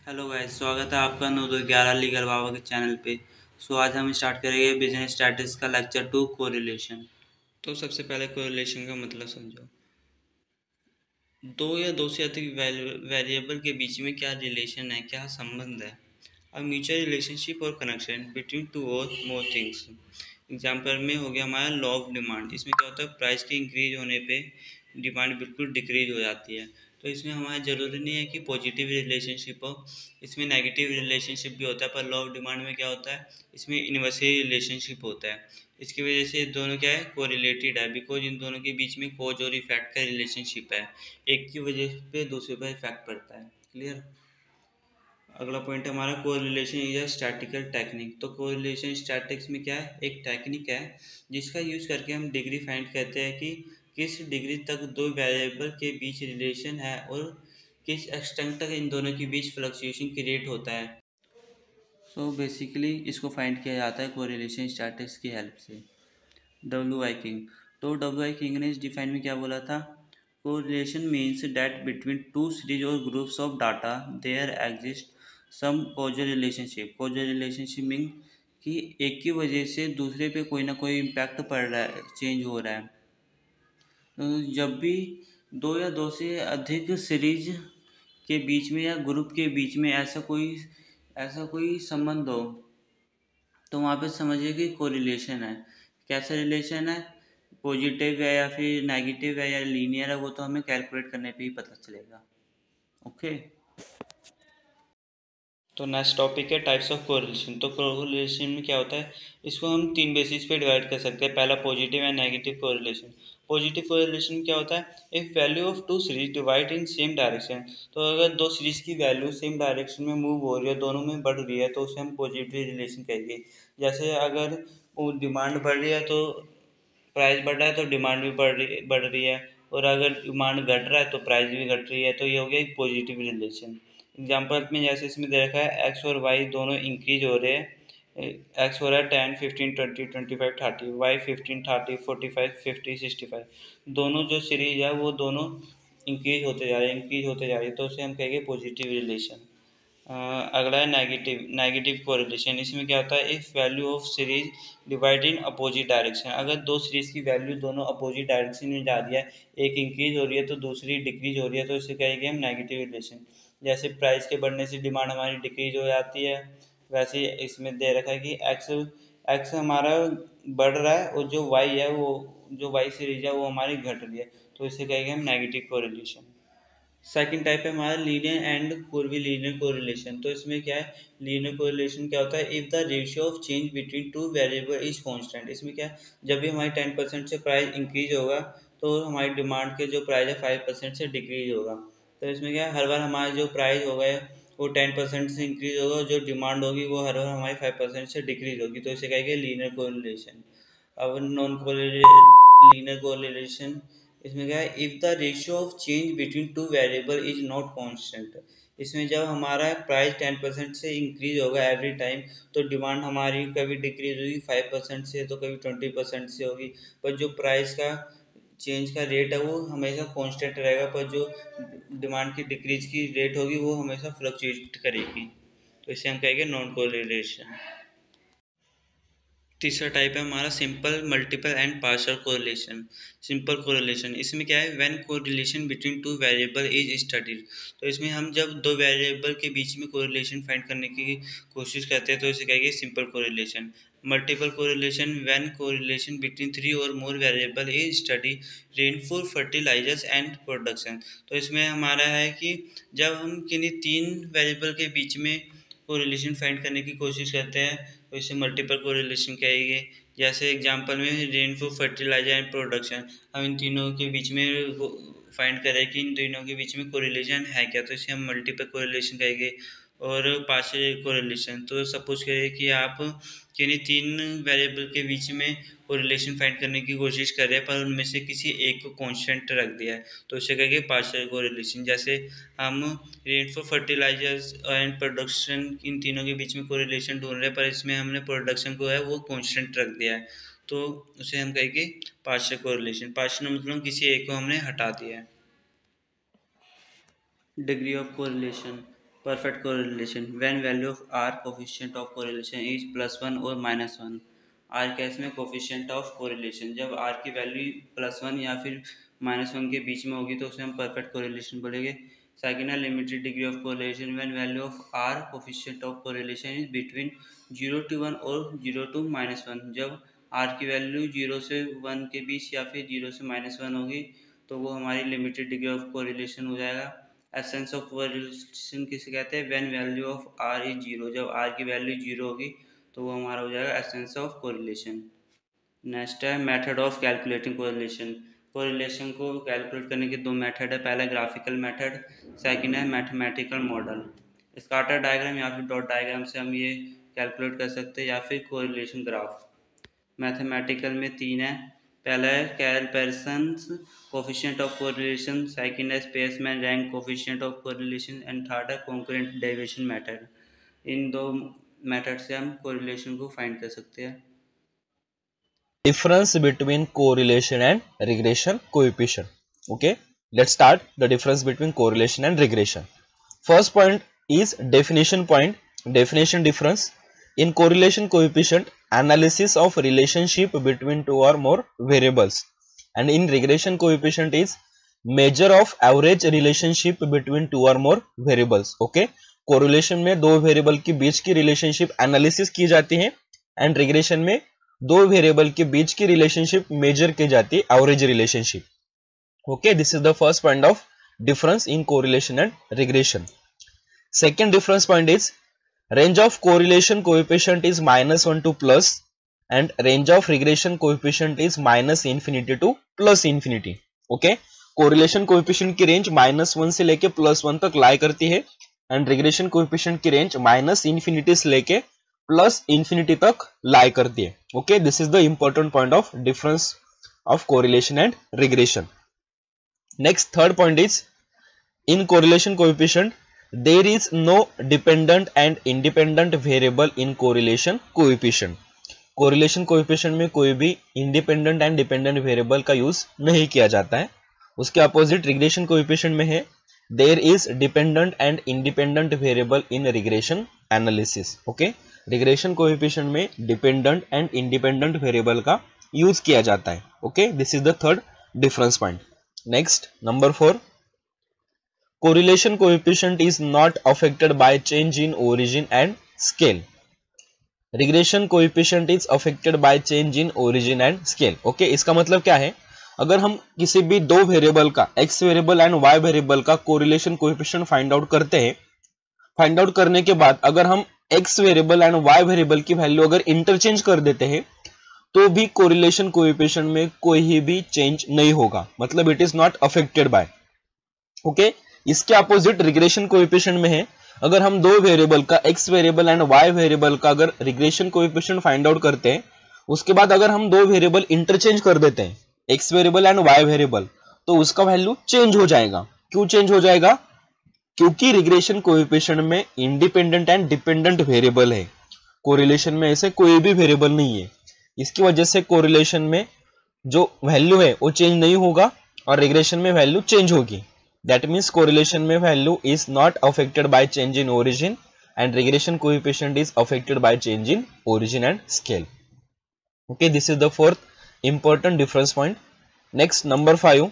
Hello guys, स्वागत है आपका 9 2 11 लीगल बाबा के चैनल पे। आज हम स्टार्ट करेंगे बिजनेस स्टैटिस्टिक्स का लेक्चर 2 कोरिलेशन। तो सबसे पहले कोरिलेशन का मतलब समझो। दो या दो से अधिक वेरिएबल के बीच में क्या रिलेशन है, क्या संबंध है। अ म्यूचुअल रिलेशनशिप और कनेक्शन बिटवीन टू और मोर थिंग्स। एग्जाम्पल में हो गया हमारा लॉ ऑफ डिमांड। इसमें क्या होता है, प्राइस के इंक्रीज होने पे डिमांड बिल्कुल डिक्रीज हो जाती है। तो इसमें हमारा ज़रूरी नहीं है कि पॉजिटिव रिलेशनशिप हो, इसमें नेगेटिव रिलेशनशिप भी होता है। पर लॉ ऑफ डिमांड में क्या होता है, इसमें इन्वर्सली रिलेशनशिप होता है। इसकी वजह से दोनों क्या है, कोरिलेटेड है, बिकॉज इन दोनों के बीच में कोज और इफेक्ट का रिलेशनशिप है। एक की वजह पे दूसरे पर इफेक्ट पड़ता है। क्लियर। अगला पॉइंट है हमारा correlation is a statistical technique. तो कोरिलेशन स्टैटिक्स में क्या है, एक टेक्निक है जिसका यूज करके हम डिग्री फाइंड करते हैं कि किस डिग्री तक दो वेरिएबल के बीच रिलेशन है और किस एक्सटेंट तक इन दोनों के बीच फ्लक्चुएशन क्रिएट होता है। बेसिकली इसको फाइंड किया जाता है कोरिलेशन स्टैटिक्स की हेल्प से। W I King. तो डब्ल्यू आई किंग ने इस डिफाइन में क्या बोला था, correlation means that between two series और groups of data there exist some causal relationship. Causal relationship mean कि एक की वजह से दूसरे पे कोई ना कोई इम्पैक्ट पड़ रहा है, चेंज हो रहा है। जब भी दो या दो से अधिक सीरीज के बीच में या ग्रुप के बीच में ऐसा कोई संबंध हो, तो वहाँ पे समझिए कि कोरिलेशन है। कैसा रिलेशन है, पॉजिटिव है या फिर नेगेटिव है या लीनियर है, वो तो हमें कैलकुलेट करने पे ही पता चलेगा। ओके। तो नेक्स्ट टॉपिक है टाइप्स ऑफ कोरिलेशन। तो कोरिलेशन में क्या होता है, इसको हम तीन बेसिस पे डिवाइड कर सकते हैं। पहला positive and negative correlation. Positive correlation में क्या होता है, if value of two series divide in same direction. तो अगर दो सीरीज की वैल्यू सेम डायरेक्शन में मूव हो रही है, दोनों में बढ़ रही है, तो उसे हम पॉजिटिव रिलेशन कहेंगे। जैसे अगर वो डिमांड बढ़ रही है तो प्राइस बढ़ रहा है, तो डिमांड भी बढ़ रही है, और अगर डिमांड घट रहा है तो प्राइस भी घट रही है। तो ये हो गया एक पॉजिटिव रिलेशन। एग्जाम्पल में जैसे इसमें दे रखा है एक्स और वाई दोनों इंक्रीज हो रहे हैं। एक्स हो रहा है 10 15 20 25 30, वाई 15 30 45 50 65। दोनों जो सीरीज है वो दोनों इंक्रीज होते जा रही है, तो उसे हम कहेंगे पॉजिटिव रिलेशन। अगला है नेगेटिव नेगेटिव कोरिलेशन। इसमें क्या होता है, if value of series divide in opposite direction. अगर दो सीरीज की वैल्यू दोनों अपोजिट डायरेक्शन में जा रही है, एक इंक्रीज हो रही है तो दूसरी डिक्रीज हो रही है, तो इसे कहेंगे हम नेगेटिव रिलेशन। जैसे प्राइस के बढ़ने से डिमांड हमारी डिक्रीज हो जाती है, वैसे ही इसमें दे रखा है कि एक्स एक्स हमारा बढ़ रहा है और जो वाई है वो जो वाई सीरीज है वो हमारी घट रही है, तो इसे कहेंगे हम नेगेटिव कोरिलेशन। सेकंड टाइप है हमारा linear and curvilinear correlation. तो इसमें क्या है, लीनियर कोरिलेशन क्या होता है, if the ratio of change between two variable is constant. इसमें क्या है, जब भी हमारी 10% से प्राइस इंक्रीज होगा, तो हमारी डिमांड के जो प्राइस है 5% से डिक्रीज होगा। तो इसमें क्या है, हर बार हमारा जो प्राइस होगा वो 10% से इंक्रीज होगा, और जो डिमांड होगी वो हर बार हमारी 5% से डिक्रीज होगी, तो इसे कहेंगे लीनियर कोरिलेशन। अब नॉन लीनियर कोरिलेशन, इसमें क्या है, if the ratio of change between two variable is not constant. इसमें जब हमारा प्राइस 10% से इंक्रीज होगा एवरी टाइम, तो डिमांड हमारी कभी डिक्रीज होगी 5% से, तो कभी 20% से होगी। पर जो प्राइस का चेंज का रेट है वो हमेशा कांस्टेंट रहेगा, पर जो डिमांड की डिक्रीज की रेट होगी वो हमेशा फ्लक्चुएट करेगी। तो इसे हम कहेंगे नॉन कोरिलेशन। तीसरा टाइप है हमारा simple multiple and partial correlation. Simple correlation, इसमें क्या है, when correlation between two variable is studied. तो इसमें हम जब दो वेरिएबल के बीच में कोरिलेशन फाइंड करने की कोशिश करते हैं, तो इसे कहेंगे simple correlation. Multiple correlation, when correlation between three और more variable is study rainfall fertilisers and production. तो इसमें हमारा है कि जब हम किन्हीं तीन वेरिएबल के बीच में कोरिलेशन फाइंड करने की कोशिश करते हैं, तो इसे मल्टीपल कोरिलेशन कहेंगे। जैसे एग्जांपल में रेनफॉल फर्टिलाइजर एंड प्रोडक्शन, हम इन तीनों के बीच में फाइंड करें कि इन तीनों के बीच में कोरिलेशन है क्या, तो इसे हम मल्टीपल कोरिलेशन कहेंगे। और पार्शियल कोरिलेशन, तो सपोज करिए कि आप किन्हीं तीन वेरिएबल के बीच में कोरिलेशन फाइंड करने की कोशिश कर रहे हैं, पर उनमें से किसी एक को कांस्टेंट रख दिया है, तो इसे कहेंगे पार्शियल कोरिलेशन। जैसे हम rate for fertilisers and production, इन तीनों के बीच में कोरिलेशन ढूंढ रहे हैं, पर इसमें हमने प्रोडक्शन को है वो कांस्टेंट रख दिया है, तो उसे हम कहेंगे पार्शियल कोरिलेशन। पार्शियल मतलब किसी एक को हमने हटा दिया है। Degree of correlation, Perfect correlation when value of R coefficient of correlation is +1 or -1। R case में कोफिशिएंट ऑफ कोरिलेशन जब R की वैल्यू +1 या फिर -1 के बीच में होगी तो उसे हम परफेक्ट कोरिलेशन बोलेंगे। सेकेंड है limited degree of correlation when value of R coefficient of correlation is between 0 to 1 और 0 to -1। जब R की वैल्यू 0 से 1 के बीच या फिर 0 से -1 होगी तो वो हमारी लिमिटेड डिग्री ऑफ कोरिलेशन हो जाएगा। एसेंस ऑफ कोरिलेशन किसे कहते हैं? When value of R is zero, जब आर की वैल्यू जीरो होगी तो वो हमारा हो जाएगा एसेंस ऑफ कोरिलेशन। नेक्स्ट है method of calculating correlation. Correlation को कैलकुलेट करने के दो मेथड है, पहला ग्राफिकल मेथड, सेकंड है मैथमेटिकल मॉडल। स्कैटर डायग्राम या फिर डॉट डायग्राम से हम ये कैलकुलेट कर सकते हैं या फिर कोरिलेशन ग्राफ। मैथमेटिकल में तीन है, पहला है Karl Pearson's coefficient of correlation, second है Spearman rank coefficient of correlation and third है कॉन्करेंट डेरिवेशन मेथड। इन दो मेथड से हम कोरिलेशन को फाइंड कर सकते हैं। Difference between correlation and regression coefficient. Okay, let's start the difference between correlation and regression. First point is definition point, definition difference. In correlation coefficient, analysis of relationship between two or more variables, and in regression coefficient is measure of average relationship between two or more variables. Okay, correlation में दो variable के बीच की relationship analysis की जाती है and regression में दो variable के बीच की रिलेशनशिप मेजर की जाती है, average relationship. Okay, this is the first point of difference in correlation and regression. Second difference point is range of correlation coefficient is -1 to plus and range of regression coefficient is -infinity to +infinity. Okay, correlation coefficient की range -1 से लेके +1 तक lie करती है and regression coefficient की range -infinity से लेके +infinity तक लाई करती है। Okay, this is the important point of difference of correlation and regression. Next third point is in correlation coefficient there is no dependent and independent variable in correlation coefficient. correlation coefficient में कोई भी independent and dependent variable का use नहीं किया जाता है। उसके opposite regression coefficient में है there is dependent and independent variable in regression analysis. okay, regression coefficient में dependent and independent variable का यूज किया जाता है। okay, this is the third difference point. next, number 4, correlation coefficient is not affected by change in origin and scale. regression coefficient is affected by change in origin and scale. okay, इसका मतलब क्या है? अगर हम किसी भी दो variable का x variable and y variable का कोरिलेशन कोएफिशिएंट फाइंड आउट करते हैं, फाइंड आउट करने के बाद अगर हम x variable and y variable की वैल्यू अगर इंटरचेंज कर देते हैं तो भी कोरिलेशन कोएफिशिएंट में कोई भी चेंज नहीं होगा, मतलब it is not affected by. Okay, इसके अपोजिट रिग्रेशन कोएफिशिएंट में है अगर हम दो वेरिएबल का x variable and y variable का अगर रिग्रेशन कोएफिशिएंट फाइंड आउट करते हैं, उसके बाद अगर हम दो वेरिएबल इंटरचेंज कर देते हैं x variable and y variable, तो उसका वैल्यू चेंज हो जाएगा। क्यों चेंज हो जाएगा? क्योंकि रिग्रेशन कोएफिशिएंट में इंडिपेंडेंट एंड डिपेंडेंट वेरिएबल है, कोरिलेशन में ऐसे कोई भी वेरिएबल नहीं है। इसकी वजह से कोरिलेशन में जो वैल्यू है वो चेंज नहीं होगा और रिग्रेशन में वैल्यू चेंज होगी। That means correlation में value is not affected by change in origin and regression coefficient is affected by change in origin and scale. Okay, this is the fourth important difference point. Next, number 5,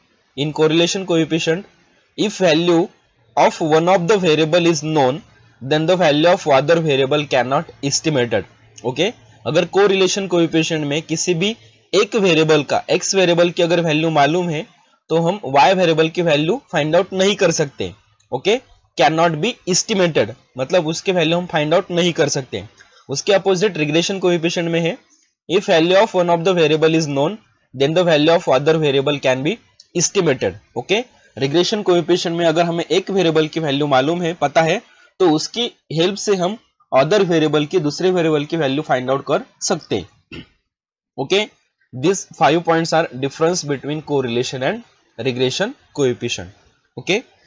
in correlation coefficient, if value of one of the variable is known, then the value of other variable cannot estimated. Okay, अगर correlation coefficient में किसी भी एक variable का x variable की अगर value मालूम है तो हम y वेरिएबल की वैल्यू फाइंड आउट नहीं कर सकते। Okay, can not be estimated, मतलब उसके वैल्यू हम फाइंड आउट नहीं कर सकते। उसके अपोजिट रिग्रेशन कोएफिशिएंट में है if value of one of the variable is known then the value of other variable can be estimated. Okay, regression coefficient में अगर हमें एक वेरिएबल की वैल्यू मालूम है, पता है, तो उसकी हेल्प से हम अदर वेरिएबल की दूसरे वेरिएबल की वैल्यू फाइंड आउट कर सकते हैं। Okay, these 5 points are difference between correlation and regression coefficient. Okay,